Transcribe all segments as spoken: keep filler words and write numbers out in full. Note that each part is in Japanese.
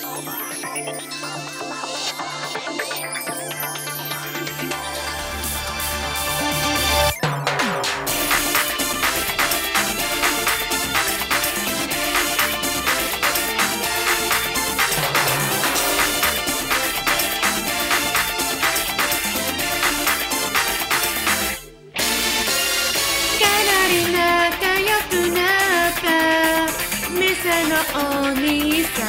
お兄さん、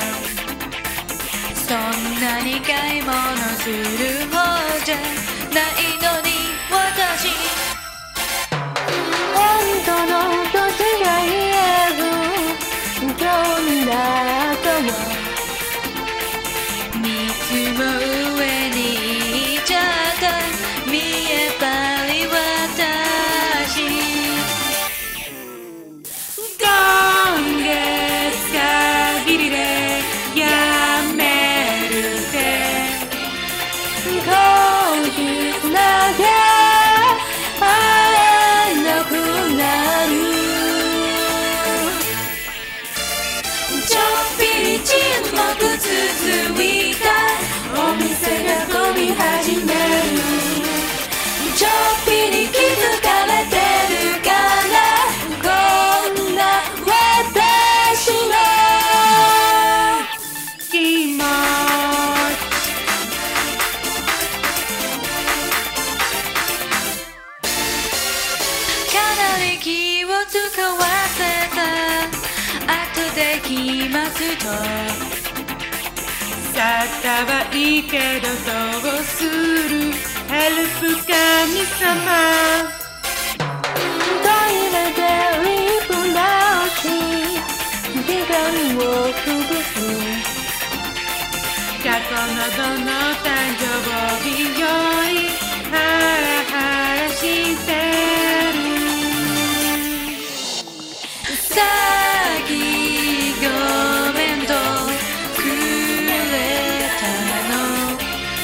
そんなに買い物する方じゃないのに私、本当の年が言えるそんな後は三つも上にいちゃった見えっ張り私、今月限りでやめるって後日だけ会えなくなる、ちょっぴり沈黙続いたお店が混み始める、ちょっぴり気づかれてるかなこんな私の気持ち、かなり気を使わせた後で来ますと、去ったはいいけどどうするヘルプ神様、トイレでリップ直し時間を潰す、過去のどの誕生日よりハラハラしてる、さっきごめんとくれたの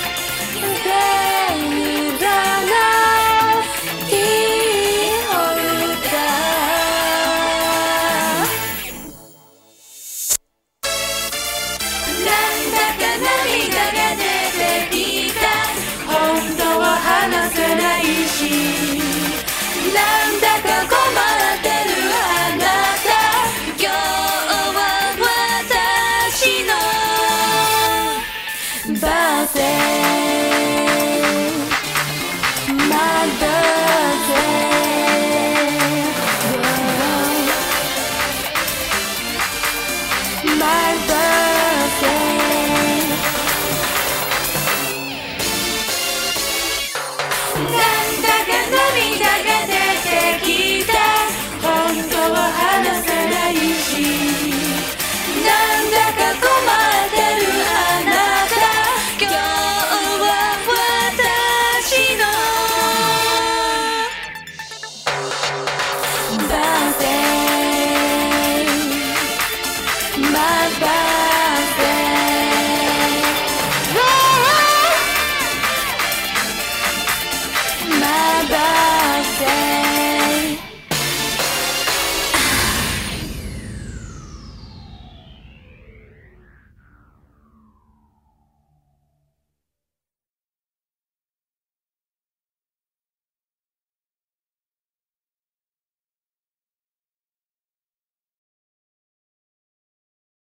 星座のキーホルダー、なんだか涙が出てきた本当は話せないし、なんだか困ってるあなた、今日は私のバースデー、My birthday My birthday、なんだか涙が出てきた本当は話せないし、なんだか困ってるあなた、今日は私のバースデー、My birthday